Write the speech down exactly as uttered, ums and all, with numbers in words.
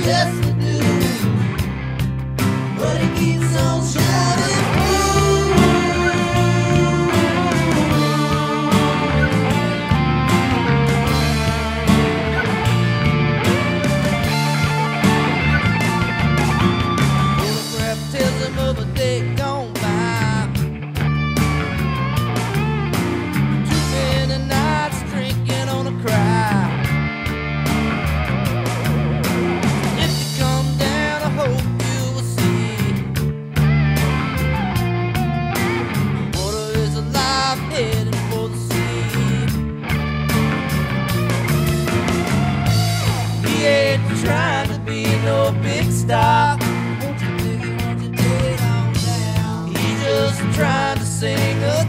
just to do, but it keeps on shining through. Photograph tells him of a day gone by. Too many nights drinking on a cry. If you come down, I hope you will see water is alive, heading for the sea. He ain't trying to be no big star. Won't you dig it, won't you dig it on down? He's just trying to sing a